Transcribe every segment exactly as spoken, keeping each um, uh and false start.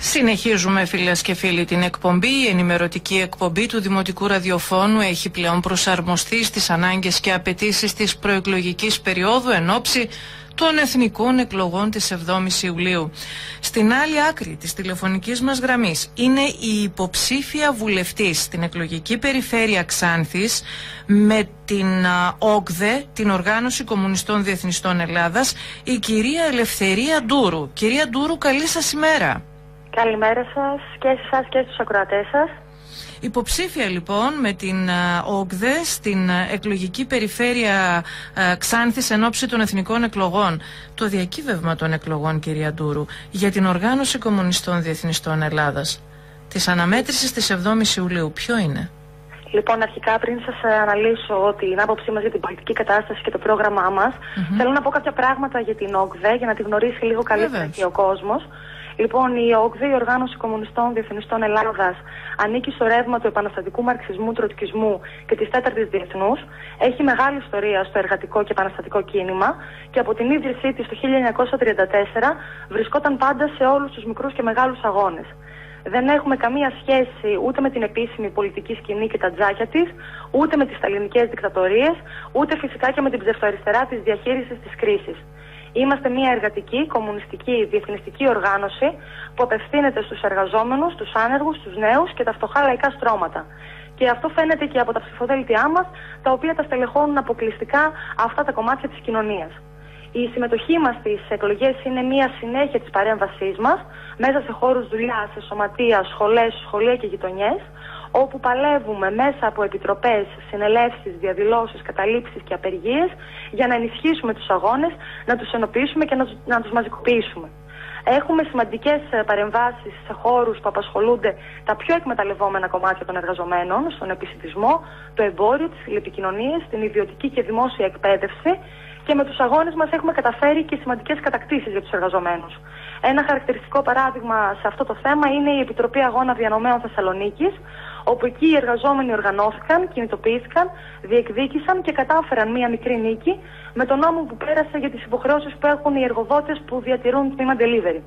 Συνεχίζουμε, φίλες και φίλοι, την εκπομπή. Η ενημερωτική εκπομπή του Δημοτικού Ραδιοφώνου έχει πλέον προσαρμοστεί στις ανάγκες και απαιτήσεις της προεκλογικής περίοδου εν ώψη των εθνικών εκλογών της εβδόμης Ιουλίου. Στην άλλη άκρη της τηλεφωνικής μας γραμμής είναι η υποψήφια βουλευτής στην εκλογική περιφέρεια Ξάνθης με την ΟΚΔΕ, την Οργάνωση Κομμουνιστών Διεθνιστών Ελλάδας, η κυρία Ελευθερία Ντούρου. Κυρία Ντούρου, καλή σας ημέρα. Καλημέρα σας και σε εσάς και στους ακροατές σας. Υποψήφια λοιπόν με την ΟΚΔΕ στην εκλογική περιφέρεια Ξάνθης εν ώψη των εθνικών εκλογών. Το διακύβευμα των εκλογών, κυρία Ντούρου, για την Οργάνωση Κομμουνιστών Διεθνιστών Ελλάδας της αναμέτρησης της εβδόμης Ιουλίου, ποιο είναι? Λοιπόν, αρχικά πριν σας αναλύσω την άποψή μας για την πολιτική κατάσταση και το πρόγραμμά μας, mm-hmm. θέλω να πω κάποια πράγματα για την ΟΚΔΕ για να τη γνωρίσει λίγο καλύτερα και ο κόσμος. Λοιπόν, η ΟΚΔΕ, η Οργάνωση Κομμουνιστών Διεθνιστών Ελλάδας, ανήκει στο ρεύμα του επαναστατικού μαρξισμού, τροτσκισμού και της τέταρτης διεθνούς. Έχει μεγάλη ιστορία στο εργατικό και επαναστατικό κίνημα και από την ίδρυσή της το χίλια εννιακόσια τριάντα τέσσερα βρισκόταν πάντα σε όλους τους μικρούς και μεγάλους αγώνες. Δεν έχουμε καμία σχέση ούτε με την επίσημη πολιτική σκηνή και τα τζάκια της, ούτε με τις σταλινικές δικτατορίες, ούτε φυσικά και με την ψευτοαριστερά της διαχείρισης της κρίσης. Είμαστε μια εργατική, κομμουνιστική, διεθνιστική οργάνωση που απευθύνεται στους εργαζόμενους, στους άνεργους, στους νέους και τα φτωχά λαϊκά στρώματα. Και αυτό φαίνεται και από τα ψηφοδέλτιά μας, τα οποία τα στελεχώνουν αποκλειστικά αυτά τα κομμάτια της κοινωνίας. Η συμμετοχή μας στις εκλογές είναι μια συνέχεια της παρέμβασής μας μέσα σε χώρους δουλειάς, σε σωματεία, σχολές, σχολεία και γειτονιές, όπου παλεύουμε μέσα από επιτροπές, συνελεύσεις, διαδηλώσεις, καταλήψεις και απεργίες για να ενισχύσουμε τους αγώνες, να τους ενοποιήσουμε και να τους, να τους μαζικοποιήσουμε. Έχουμε σημαντικές παρεμβάσεις σε χώρους που απασχολούνται τα πιο εκμεταλλευόμενα κομμάτια των εργαζομένων, στον επισιτισμό, το εμπόριο, τις τηλεπικοινωνίες, την ιδιωτική και δημόσια εκπαίδευση, και με τους αγώνες μας έχουμε καταφέρει και σημαντικές κατακτήσεις για τους εργαζομένους. Ένα χαρακτηριστικό παράδειγμα σε αυτό το θέμα είναι η Επιτροπή Αγώνα Διανομέων Θεσσαλονίκης, όπου εκεί οι εργαζόμενοι οργανώθηκαν, κινητοποιήθηκαν, διεκδίκησαν και κατάφεραν μία μικρή νίκη με τον νόμο που πέρασε για τις υποχρεώσεις που έχουν οι εργοδότες που διατηρούν τμήμα delivery.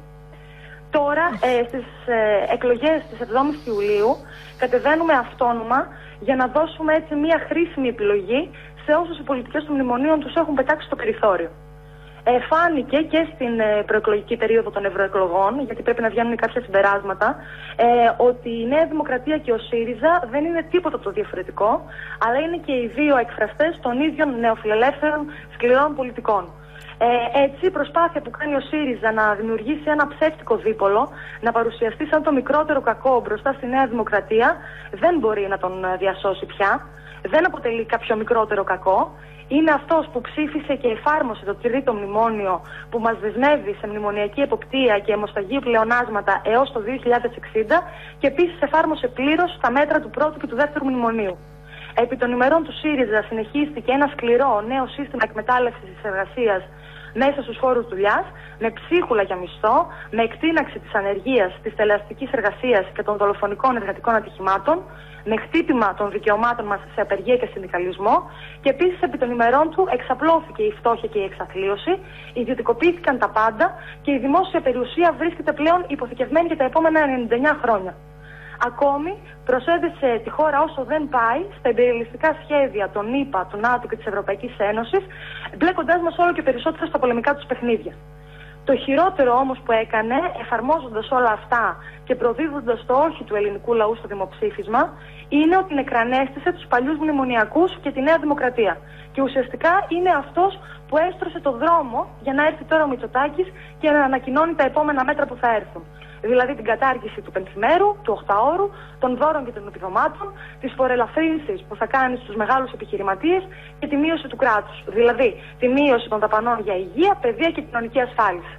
Τώρα, ε, στις ε, εκλογές της εβδόμης Ιουλίου, κατεβαίνουμε αυτόνομα για να δώσουμε έτσι μία χρήσιμη επιλογή σε όσους οι πολιτικές των μνημονίων τους έχουν πετάξει στο περιθώριο. Ε, φάνηκε και στην ε, προεκλογική περίοδο των ευρωεκλογών, γιατί πρέπει να βγαίνουν κάποια συμπεράσματα, ε, ότι η Νέα Δημοκρατία και ο ΣΥΡΙΖΑ δεν είναι τίποτα το διαφορετικό, αλλά είναι και οι δύο εκφραστές των ίδιων νεοφιλελεύθερων σκληρών πολιτικών. Ε, έτσι, η προσπάθεια που κάνει ο ΣΥΡΙΖΑ να δημιουργήσει ένα ψεύτικο δίπολο, να παρουσιαστεί σαν το μικρότερο κακό μπροστά στη Νέα Δημοκρατία, δεν μπορεί να τον διασώσει πια. Δεν αποτελεί κάποιο μικρότερο κακό. Είναι αυτός που ψήφισε και εφάρμοσε το τρίτο μνημόνιο που μας δεσμεύει σε μνημονιακή εποπτεία και αιμοσταγή πλεονάσματα έως το δύο χιλιάδες εξήντα και επίσης εφάρμοσε πλήρως τα μέτρα του πρώτου και του δεύτερου μνημονίου. Επί των ημερών του ΣΥΡΙΖΑ συνεχίστηκε ένα σκληρό νέο σύστημα εκμετάλλευσης της εργασίας μέσα στους χώρους δουλειάς, με ψίχουλα για μισθό, με εκτείναξη της ανεργίας, της τελεαστικής εργασίας και των δολοφονικών εργατικών ατυχημάτων, με χτύπημα των δικαιωμάτων μας σε απεργία και συνδικαλισμό, και επίσης επί των ημερών του εξαπλώθηκε η φτώχεια και η εξαθλίωση, ιδιωτικοποιήθηκαν τα πάντα και η δημόσια περιουσία βρίσκεται πλέον υποθηκευμένη για τα επόμενα ενενήντα εννέα χρόνια. Ακόμη προσέδεσε τη χώρα όσο δεν πάει στα υπεριαλιστικά σχέδια των ΗΠΑ, του ΝΑΤΟ και της Ευρωπαϊκής Ένωσης, μπλέκοντάς μας όλο και περισσότερο στα πολεμικά τους παιχνίδια. Το χειρότερο όμως που έκανε, εφαρμόζοντας όλα αυτά και προδίδοντας το όχι του ελληνικού λαού στο δημοψήφισμα, είναι ότι νεκρανέστησε τους παλιούς μνημονιακούς και τη Νέα Δημοκρατία. Και ουσιαστικά είναι αυτός που έστρωσε το δρόμο για να έρθει τώρα ο Μητσοτάκης και να ανακοινώνει τα επόμενα μέτρα που θα έρθουν. Δηλαδή την κατάργηση του πενθημέρου, του οχταώρου, των δώρων και των επιδομάτων, τις φορελαφρύνσεις που θα κάνει στους μεγάλους επιχειρηματίες και τη μείωση του κράτους. Δηλαδή τη μείωση των δαπανών για υγεία, παιδεία και κοινωνική ασφάλιση.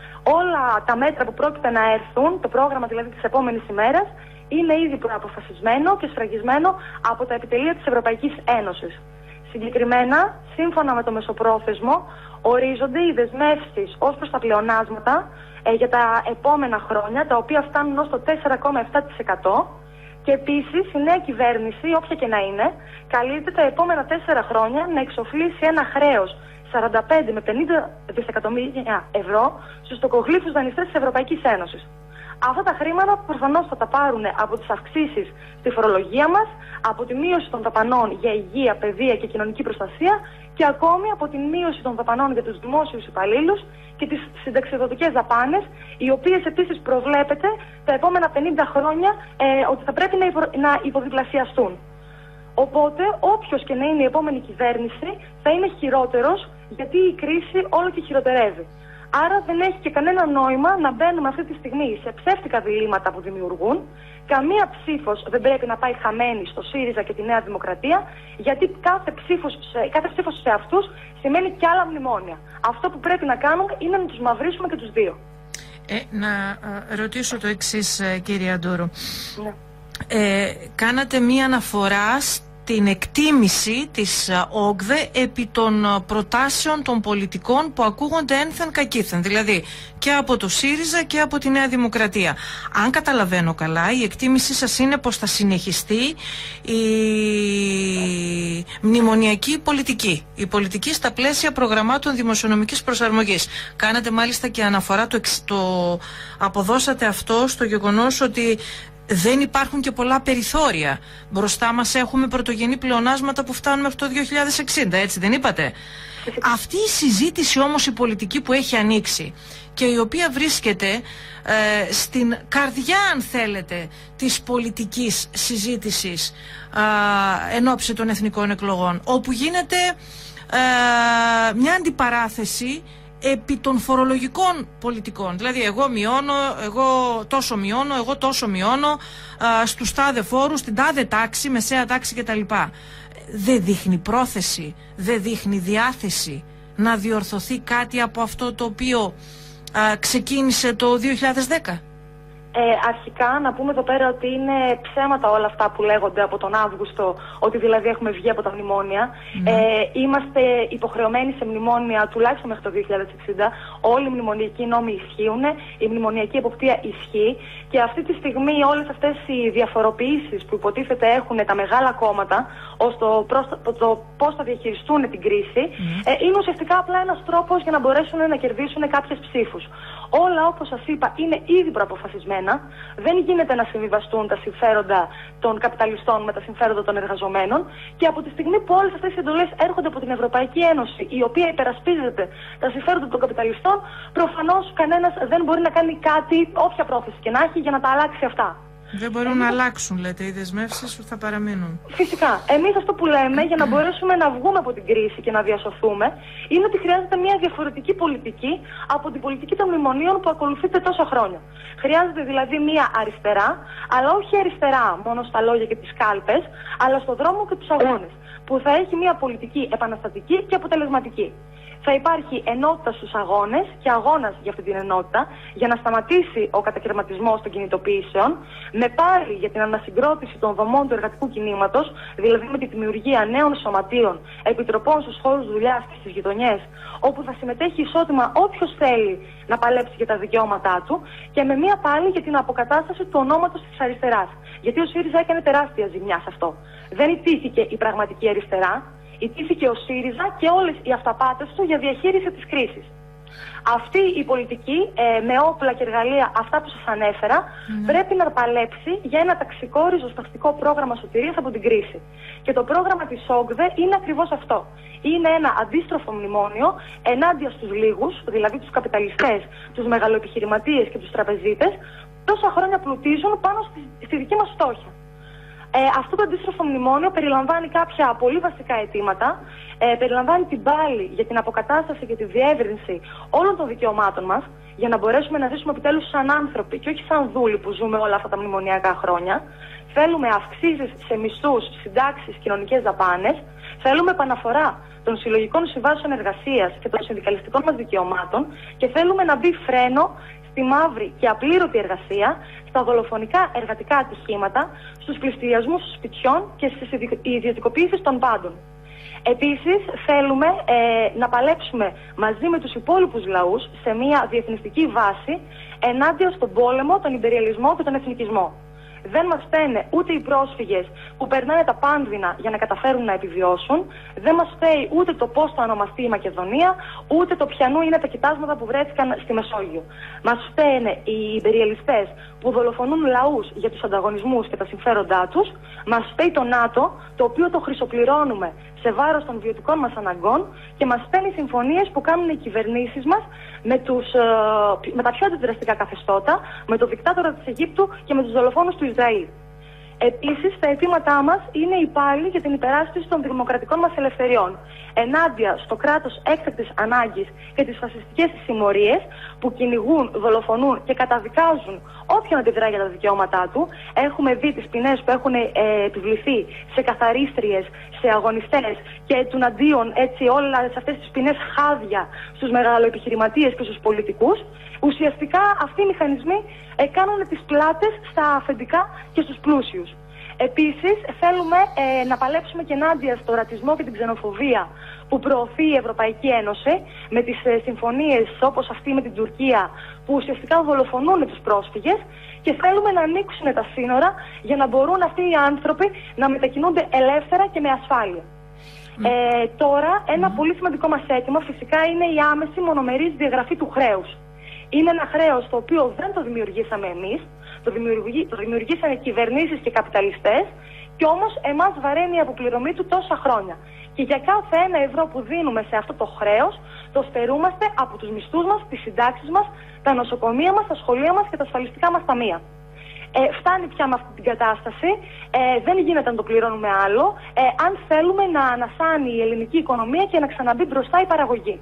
Όλα τα μέτρα που πρόκειται να έρθουν, το πρόγραμμα δηλαδή της επόμενης ημέρας, είναι ήδη προαποφασισμένο και σφραγισμένο από τα επιτελεία της Ευρωπαϊκής Ένωσης. Συγκεκριμένα, σύμφωνα με το μεσοπρόθεσμο, ορίζονται οι δεσμεύσεις ως προς τα πλεονάσματα ε, για τα επόμενα χρόνια, τα οποία φτάνουν ως το τέσσερα κόμμα επτά τοις εκατό, και επίσης η νέα κυβέρνηση, όποια και να είναι, καλείται τα επόμενα τέσσερα χρόνια να εξοφλήσει ένα χρέος σαράντα πέντε με πενήντα δισεκατομμύρια ευρώ στους τοκογλύφους δανειστές της Ευρωπαϊκής Ένωσης. Αυτά τα χρήματα προφανώς θα τα πάρουν από τις αυξήσεις στη φορολογία μας, από τη μείωση των δαπανών για υγεία, παιδεία και κοινωνική προστασία και ακόμη από τη μείωση των δαπανών για τους δημόσιους υπαλλήλους και τις συνταξιδοτικές δαπάνες, οι οποίες επίσης προβλέπεται τα επόμενα πενήντα χρόνια ε, ότι θα πρέπει να, υπο, να υποδιπλασιαστούν. Οπότε όποιος και να είναι η επόμενη κυβέρνηση θα είναι χειρότερος, γιατί η κρίση όλο και χειροτερεύει. Άρα δεν έχει και κανένα νόημα να μπαίνουμε αυτή τη στιγμή σε ψεύτικα διλήμματα που δημιουργούν. Καμία ψήφος δεν πρέπει να πάει χαμένη στο ΣΥΡΙΖΑ και τη Νέα Δημοκρατία, γιατί κάθε ψήφος σε, κάθε ψήφος σε αυτούς σημαίνει κι άλλα μνημόνια. Αυτό που πρέπει να κάνουμε είναι να τους μαυρίσουμε και τους δύο. Ε, να ε, ρωτήσω το εξής, ε, κύριε Αντούρου. Ναι. Ε, κάνατε μία αναφορά την εκτίμηση της ΟΚΔΕ επί των προτάσεων των πολιτικών που ακούγονται ένθεν κακήθεν, δηλαδή και από το ΣΥΡΙΖΑ και από τη Νέα Δημοκρατία. Αν καταλαβαίνω καλά, η εκτίμησή σας είναι πως θα συνεχιστεί η μνημονιακή πολιτική, η πολιτική στα πλαίσια προγραμμάτων δημοσιονομικής προσαρμογής. Κάνατε μάλιστα και αναφορά, το, το αποδώσατε αυτό στο γεγονός ότι δεν υπάρχουν και πολλά περιθώρια. Μπροστά μας έχουμε πρωτογενή πλεονάσματα που φτάνουν μέχρι το δύο χιλιάδες εξήντα, έτσι δεν είπατε? Αυτή η συζήτηση όμως, η πολιτική που έχει ανοίξει και η οποία βρίσκεται ε, στην καρδιά, αν θέλετε, της πολιτικής συζήτησης ε, εν ώψη των εθνικών εκλογών, όπου γίνεται ε, μια αντιπαράθεση επί των φορολογικών πολιτικών. Δηλαδή εγώ μειώνω, εγώ τόσο μειώνω, εγώ τόσο μειώνω α, στους τάδε φόρους, στην τάδε τάξη, μεσαία τάξη κτλ. Δεν δείχνει πρόθεση, δεν δείχνει διάθεση να διορθωθεί κάτι από αυτό το οποίο α, ξεκίνησε το δύο χιλιάδες δέκα. Ε, αρχικά να πούμε εδώ πέρα ότι είναι ψέματα όλα αυτά που λέγονται από τον Αύγουστο, ότι δηλαδή έχουμε βγει από τα μνημόνια. Mm. Ε, είμαστε υποχρεωμένοι σε μνημόνια τουλάχιστον μέχρι το δύο χιλιάδες εξήντα. Όλοι οι μνημονιακοί νόμοι ισχύουν, η μνημονιακή εποπτεία ισχύει και αυτή τη στιγμή όλες αυτές οι διαφοροποιήσεις που υποτίθεται έχουν τα μεγάλα κόμματα ως το, το, το πώς θα διαχειριστούν την κρίση, mm. ε, είναι ουσιαστικά απλά ένας τρόπος για να μπορέσουν να κερδίσουν κάποιες ψήφους. Όλα, όπως σας είπα, είναι ήδη προαποφασισμένα. Δεν γίνεται να συμβιβαστούν τα συμφέροντα των καπιταλιστών με τα συμφέροντα των εργαζομένων. Και από τη στιγμή που όλες αυτές οι εντολές έρχονται από την Ευρωπαϊκή Ένωση, η οποία υπερασπίζεται τα συμφέροντα των καπιταλιστών, προφανώς κανένας δεν μπορεί να κάνει κάτι, όποια πρόθεση και να έχει, για να τα αλλάξει αυτά. Δεν μπορούν Εμείς... να αλλάξουν, λέτε, οι δεσμεύσεις που θα παραμείνουν. Φυσικά. Εμείς αυτό που λέμε για να μπορέσουμε να βγούμε από την κρίση και να διασωθούμε είναι ότι χρειάζεται μια διαφορετική πολιτική από την πολιτική των μνημονίων που ακολουθείται τόσα χρόνια. Χρειάζεται δηλαδή μια αριστερά, αλλά όχι αριστερά μόνο στα λόγια και τις κάλπες, αλλά στο δρόμο και τους αγώνες, που θα έχει μια πολιτική επαναστατική και αποτελεσματική. Θα υπάρχει ενότητα στους αγώνες και αγώνας για αυτή την ενότητα, για να σταματήσει ο κατακαιρματισμός των κινητοποιήσεων, με πάλι για την ανασυγκρότηση των δομών του εργατικού κινήματος, δηλαδή με τη δημιουργία νέων σωματείων, επιτροπών στους χώρους δουλειάς και στις γειτονιές, όπου θα συμμετέχει ισότιμα όποιος θέλει να παλέψει για τα δικαιώματά του, και με μία πάλι για την αποκατάσταση του ονόματος της αριστεράς. Γιατί ο ΣΥΡΙΖΑ έκανε τεράστια ζημιά σε αυτό. Δεν ιτήθηκε η πραγματική αριστερά. Ιτήθηκε ο ΣΥΡΙΖΑ και όλες οι αυταπάτες του για διαχείριση της κρίσης. Αυτή η πολιτική, ε, με όπλα και εργαλεία, αυτά που σας ανέφερα, mm. πρέπει να παλέψει για ένα ταξικό ριζοσπαστικό πρόγραμμα σωτηρίας από την κρίση. Και το πρόγραμμα της ΟΚΔΕ είναι ακριβώς αυτό. Είναι ένα αντίστροφο μνημόνιο ενάντια στους λίγους, δηλαδή τους καπιταλιστές, τους μεγαλοεπιχειρηματίες και τους τραπεζίτες, τόσα χρόνια πλουτίζουν πάνω στη, στη δική μας φτώχεια. Ε, αυτό το αντίστροφο μνημόνιο περιλαμβάνει κάποια πολύ βασικά αιτήματα. Ε, περιλαμβάνει την πάλη για την αποκατάσταση και τη διεύρυνση όλων των δικαιωμάτων μας, για να μπορέσουμε να ζήσουμε επιτέλους σαν άνθρωποι και όχι σαν δούλοι που ζούμε όλα αυτά τα μνημονιακά χρόνια. Θέλουμε αυξήσεις σε μισθούς, συντάξεις, κοινωνικές δαπάνες. Θέλουμε επαναφορά των συλλογικών συμβάσεων εργασίας και των συνδικαλιστικών μας δικαιωμάτων και θέλουμε να μπει φρένο στη μαύρη και απλήρωτη εργασία, στα δολοφονικά εργατικά ατυχήματα, στους πληστηριασμούς σπιτιών και στις ιδιωτικοποιήσεις των πάντων. Επίσης, θέλουμε ε, να παλέψουμε μαζί με τους υπόλοιπους λαούς σε μια διεθνιστική βάση ενάντια στον πόλεμο, τον ιμπεριαλισμό και τον εθνικισμό. Δεν μας φταίνε ούτε οι πρόσφυγες που περνάνε τα πάνδυνα για να καταφέρουν να επιβιώσουν. Δεν μας φταίει ούτε το πώς θα ονομαστεί η Μακεδονία, ούτε το ποιανού είναι τα κοιτάσματα που βρέθηκαν στη Μεσόγειο. Μας φταίνε οι ιμπεριαλιστές που δολοφονούν λαούς για τους ανταγωνισμούς και τα συμφέροντά τους. Μας φταίει το ΝΑΤΟ, το οποίο το χρυσοπληρώνουμε σε βάρος των βιωτικών μας αναγκών, και μας φταίνουν οι συμφωνίες που κάνουν οι κυβερνήσεις μας με, τους, με τα πιο αντιδραστικά καθεστώτα, με το δικτάτορα της Αιγύπτου και με τους δολοφόνους του Ισραήλ. Επίσης, τα αιτήματά μας είναι οι πάλι για την υπεράσπιση των δημοκρατικών μας ελευθεριών, ενάντια στο κράτος έκτακτης ανάγκης και τις φασιστικές συμμορίες που κυνηγούν, δολοφονούν και καταδικάζουν όποιον αντιδρά για τα δικαιώματά του. Έχουμε δει τις ποινές που έχουν ε, επιβληθεί σε καθαρίστριες, σε αγωνιστές, και τουναντίον έτσι όλες αυτές τις ποινές χάδια στους μεγαλοεπιχειρηματίες και στους πολιτικούς. Ουσιαστικά αυτοί οι μηχανισμοί ε, κάνουν τις πλάτες στα αφεντικά και στους πλούσιους. Επίσης, θέλουμε ε, να παλέψουμε και ενάντια στο ρατσισμό και την ξενοφοβία που προωθεί η Ευρωπαϊκή Ένωση με τις ε, συμφωνίες όπως αυτή με την Τουρκία, που ουσιαστικά δολοφονούν τους πρόσφυγες, και θέλουμε να ανοίξουν τα σύνορα για να μπορούν αυτοί οι άνθρωποι να μετακινούνται ελεύθερα και με ασφάλεια. Mm. Ε, τώρα, ένα mm. πολύ σημαντικό μας αίτημα φυσικά είναι η άμεση μονομερής διαγραφή του χρέους. Είναι ένα χρέος το οποίο δεν το δημιουργήσαμε εμείς, το, δημιουργή, το δημιουργήσανε κυβερνήσεις και καπιταλιστές, και όμως εμάς βαραίνει η αποπληρωμή του τόσα χρόνια. Και για κάθε ένα ευρώ που δίνουμε σε αυτό το χρέος, το στερούμαστε από τους μισθούς μας, τις συντάξεις μας, τα νοσοκομεία μας, τα σχολεία μας και τα ασφαλιστικά μας ταμεία. Ε, φτάνει πια με αυτή την κατάσταση, ε, δεν γίνεται να το πληρώνουμε άλλο, ε, αν θέλουμε να ανασάνει η ελληνική οικονομία και να ξαναμπεί μπροστά η παραγωγή.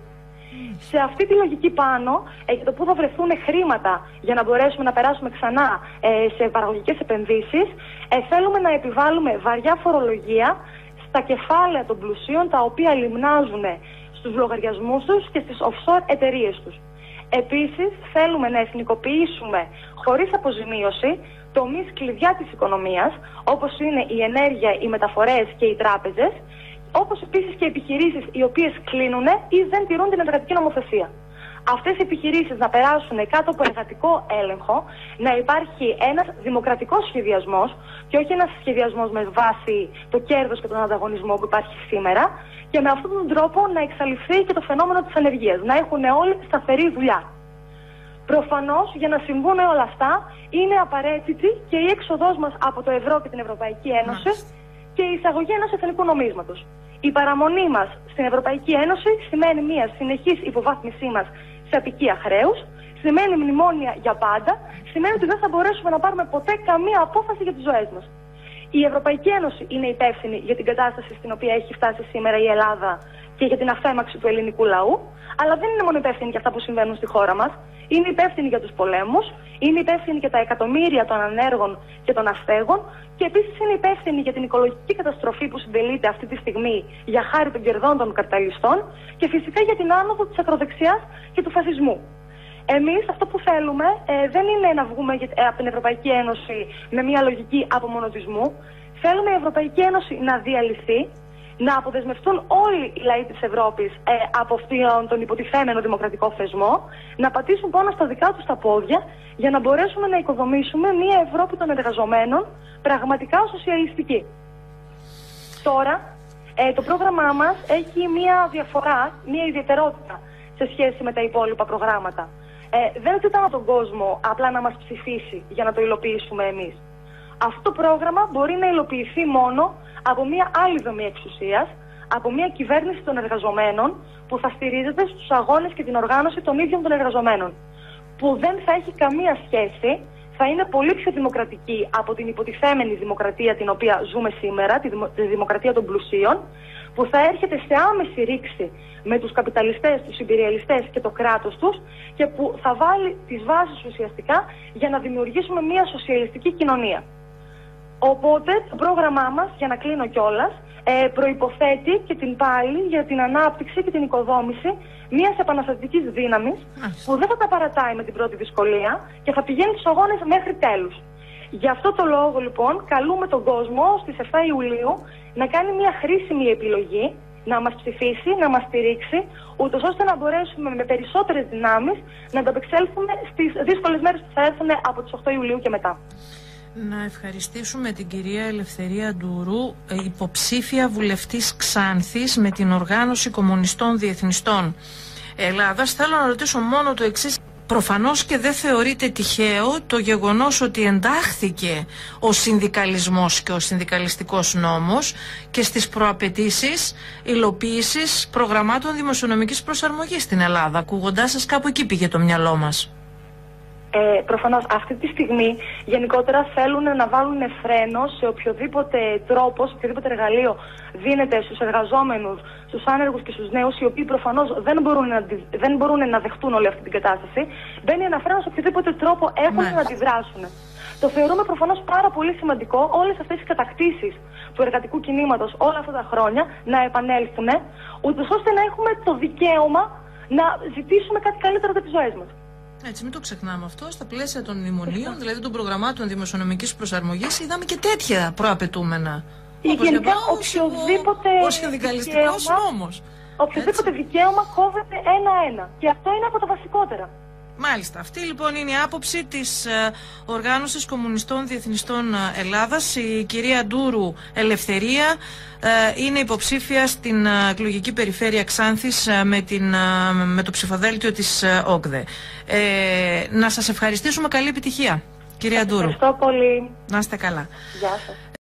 Σε αυτή τη λογική πάνω, ε, για το πού θα βρεθούν χρήματα για να μπορέσουμε να περάσουμε ξανά ε, σε παραγωγικές επενδύσεις, ε, θέλουμε να επιβάλλουμε βαριά φορολογία στα κεφάλαια των πλουσίων, τα οποία λιμνάζουν στους λογαριασμούς τους και στις offshore εταιρείες τους. Επίσης, θέλουμε να εθνικοποιήσουμε χωρίς αποζημίωση τομείς κλειδιά της οικονομίας, όπως είναι η ενέργεια, οι μεταφορές και οι τράπεζες, όπως επίσης και επιχειρήσεις οι οποίες κλείνουν ή δεν τηρούν την εργατική νομοθεσία. Αυτές οι επιχειρήσεις να περάσουν κάτω από εργατικό έλεγχο, να υπάρχει ένας δημοκρατικός σχεδιασμός και όχι ένας σχεδιασμός με βάση το κέρδος και τον ανταγωνισμό που υπάρχει σήμερα, και με αυτόν τον τρόπο να εξαλειφθεί και το φαινόμενο της ανεργίας, να έχουν όλοι σταθερή δουλειά. Προφανώς, για να συμβούν όλα αυτά, είναι απαραίτητη και η έξοδός μας από το ευρώ και την Ευρωπαϊκή Ένωση και η εισαγωγή ενός εθνικού νομίσματος. Η παραμονή μας στην Ευρωπαϊκή Ένωση σημαίνει μια συνεχής υποβάθμισή μας σε απικία χρέους, σημαίνει μνημόνια για πάντα, σημαίνει ότι δεν θα μπορέσουμε να πάρουμε ποτέ καμία απόφαση για τις ζωές μας. Η Ευρωπαϊκή Ένωση είναι υπεύθυνη για την κατάσταση στην οποία έχει φτάσει σήμερα η Ελλάδα και για την αφέμαξη του ελληνικού λαού, αλλά δεν είναι μόνο υπεύθυνη για αυτά που συμβαίνουν στη χώρα μας. Είναι υπεύθυνη για τους πολέμους, είναι υπεύθυνη για τα εκατομμύρια των ανέργων και των αστέγων, και επίσης είναι υπεύθυνη για την οικολογική καταστροφή που συντελείται αυτή τη στιγμή για χάρη των κερδών των καπιταλιστών, και φυσικά για την άνοδο της ακροδεξιάς και του φασισμού. Εμείς αυτό που θέλουμε ε, δεν είναι να βγούμε ε, από την Ευρωπαϊκή Ένωση με μια λογική απομονωτισμού. Θέλουμε η Ευρωπαϊκή Ένωση να διαλυθεί, να αποδεσμευτούν όλοι οι λαοί της Ευρώπης ε, από αυτόν τον υποτιθέμενο δημοκρατικό θεσμό, να πατήσουν πάνω στα δικά τους τα πόδια, για να μπορέσουμε να οικοδομήσουμε μια Ευρώπη των εργαζομένων, πραγματικά σοσιαλιστική. Τώρα, ε, το πρόγραμμά μας έχει μια διαφορά, μια ιδιαιτερότητα σε σχέση με τα υπόλοιπα προγράμματα. Ε, δεν ζητάμε τον κόσμο απλά να μας ψηφίσει για να το υλοποιήσουμε εμείς. Αυτό το πρόγραμμα μπορεί να υλοποιηθεί μόνο από μια άλλη δομή εξουσίας, από μια κυβέρνηση των εργαζομένων που θα στηρίζεται στους αγώνες και την οργάνωση των ίδιων των εργαζομένων, που δεν θα έχει καμία σχέση, θα είναι πολύ πιο δημοκρατική από την υποτιθέμενη δημοκρατία την οποία ζούμε σήμερα, τη, δημο, τη δημοκρατία των πλουσίων, που θα έρχεται σε άμεση ρήξη με τους καπιταλιστές, τους ιμπεριαλιστές και το κράτος τους, και που θα βάλει τις βάσεις ουσιαστικά για να δημιουργήσουμε μια σοσιαλιστική κοινωνία. Οπότε το πρόγραμμά μας, για να κλείνω κιόλας, ε, προϋποθέτει και την πάλι για την ανάπτυξη και την οικοδόμηση μιας επαναστατικής δύναμης που δεν θα τα παρατάει με την πρώτη δυσκολία και θα πηγαίνει στους αγώνες μέχρι τέλους. Γι' αυτό το λόγο λοιπόν καλούμε τον κόσμο στις εφτά Ιουλίου να κάνει μια χρήσιμη επιλογή, να μας ψηφίσει, να μας στηρίξει, ούτως ώστε να μπορέσουμε με περισσότερες δυνάμεις να ανταπεξέλθουμε στις δύσκολες μέρες που θα έρθουν από τις οκτώ Ιουλίου και μετά. Να ευχαριστήσουμε την κυρία Ελευθερία Ντουρού, υποψήφια βουλευτής Ξάνθης με την Οργάνωση Κομμουνιστών Διεθνιστών Ελλάδας. Θέλω να ρωτήσω μόνο το εξής. Προφανώς και δεν θεωρείται τυχαίο το γεγονός ότι εντάχθηκε ο συνδικαλισμός και ο συνδικαλιστικός νόμος και στις προαπαιτήσεις υλοποίησης προγραμμάτων δημοσιονομικής προσαρμογής στην Ελλάδα. Ακούγοντάς σας, κάπου εκεί πήγε το μυαλό μας. Ε, προφανώς αυτή τη στιγμή γενικότερα θέλουν να βάλουν φρένο σε οποιοδήποτε τρόπο, σε οποιοδήποτε εργαλείο δίνεται στους εργαζόμενους, στους άνεργους και στους νέους, οι οποίοι προφανώς δεν μπορούν να, δεν μπορούν να δεχτούν όλη αυτή την κατάσταση. Μπαίνει ένα φρένο σε οποιοδήποτε τρόπο έχουν να αντιδράσουν. Το θεωρούμε προφανώς πάρα πολύ σημαντικό όλες αυτές οι κατακτήσεις του εργατικού κινήματος όλα αυτά τα χρόνια να επανέλθουν, ούτως ώστε να έχουμε το δικαίωμα να ζητήσουμε κάτι καλύτερο για τις ζωές μας. Έτσι, μην το ξεχνάμε αυτό. Στα πλαίσια των μνημονίων, δηλαδή των προγραμμάτων δημοσιονομικής προσαρμογής, είδαμε και τέτοια προαπαιτούμενα. Γενικά, οποιοδήποτε ο συνδικαλιστικός νόμος. Οποιοδήποτε δικαίωμα κόβεται ένα-ένα. Και αυτό είναι από τα βασικότερα. Μάλιστα. Αυτή λοιπόν είναι η άποψη της ε, Οργάνωσης Κομμουνιστών Διεθνιστών Ελλάδας. Η κυρία Ντούρου Ελευθερία ε, είναι υποψήφια στην ε, εκλογική περιφέρεια Ξάνθης ε, με, την, ε, με το ψηφοδέλτιο της ε, ΟΚΔΕ. Ε, να σας ευχαριστήσουμε. Καλή επιτυχία, κυρία Ντούρου. Ευχαριστώ πολύ. Να είστε καλά. Γεια σας.